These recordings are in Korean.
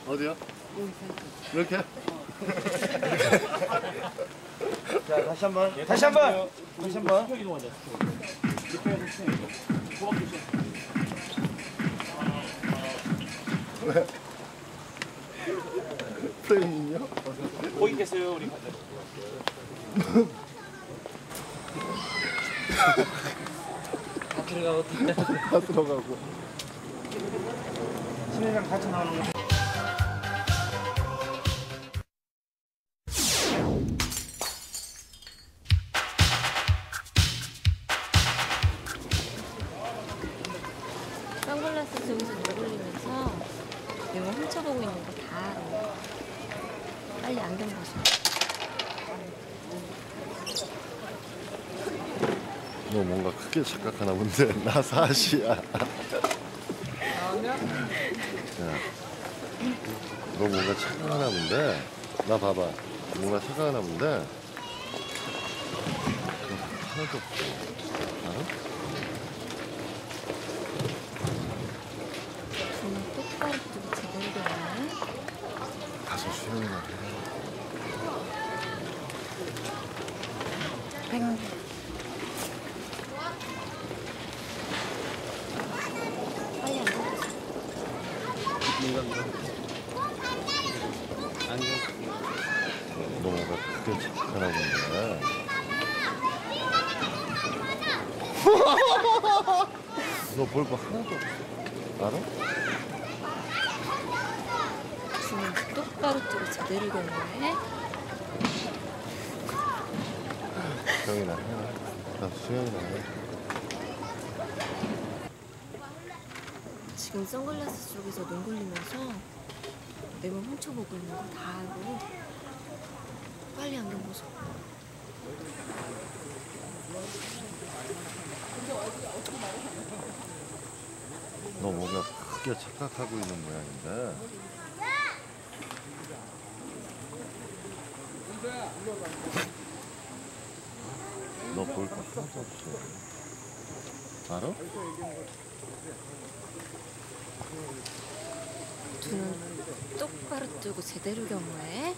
어디요? 이렇게? 자, 다시 한번. 다시 한번. 다시 한번. 왜? 프레임이요? 거기 계세요, 우리 가자. 다 들어가고. 다 들어가고. 신혜랑 같이 나오는 거. 선글라스 저기서 눈 돌리면서 내가 훔쳐보고 있는 거 다 알아. 빨리 안경 벗어. 너 뭔가 크게 착각하나 본데 나 사시야. 야, 너 뭔가 착각하나 본데 나 봐봐. 뭔가 착각하나 본데 하나도 없어. 알아? 눈 똑바로 뜨고 제대로 되네. 가서 수영이나 해. 백만. 빨리 안경 벗어. 너 뭔가 크게 착각하나 본데. 너 볼 거 하나도 없어. 알아? 눈 똑바로 뜨고 제대로 되네. 수영이나 해. 가서 수영이나 해. 지금 선글라스 쪽에서 눈 돌리면서 내 몸 훔쳐보고 있는 거 다 알고. 빨리 안경 벗어. 너 뭔가 크게 착각하고 있는 모양인데. 너 볼 거 하나도 없어. 알아? 두 눈 똑바로 뜨고 제대로 경호해.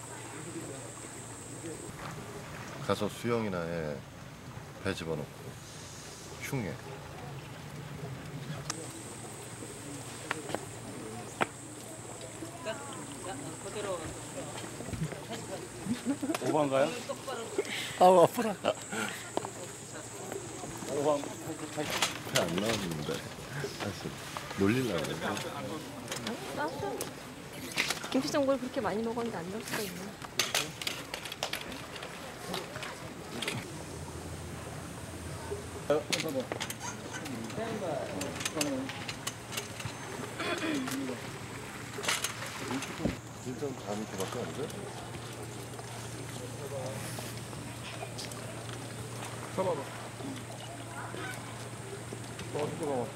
가서 수영이나 해. 배 집어넣고 흉해. 오반가요? 아우 아프라. 오반. 배 안 나왔는데 다시 놀리려고 그래. 나도 김치전골 그렇게 많이 먹었는데 안 넣을 수가 있나? 일단 반 개밖에 안 돼? 잡아봐. 어디 들어가?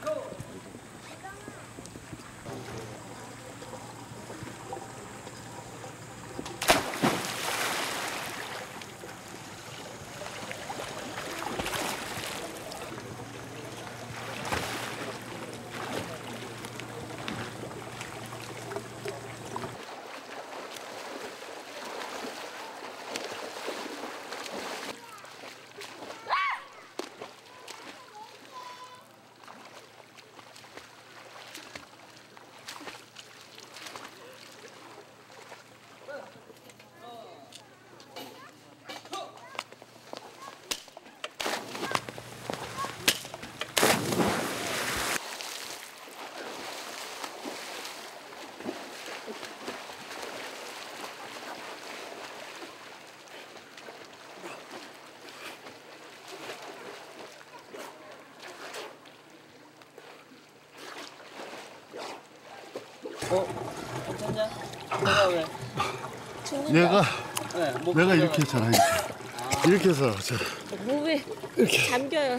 괜찮냐? 내가 왜? 얘가 네, 목 내가 이렇게 했잖아. 이렇게 해서 자, 몸에 잠겨요.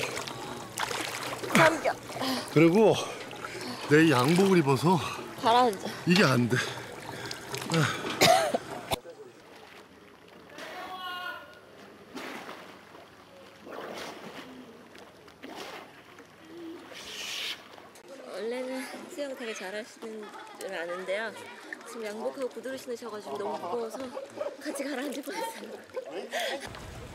잠겨. 그리고 내 양복을 입어서 가라앉아. 이게 안 돼. 원래는 수영 되게 잘하시는 줄 아는데요. 지금 양복하고 구두를 신으셔가지고 너무 무거워서 같이 가라앉을 뻔했어요.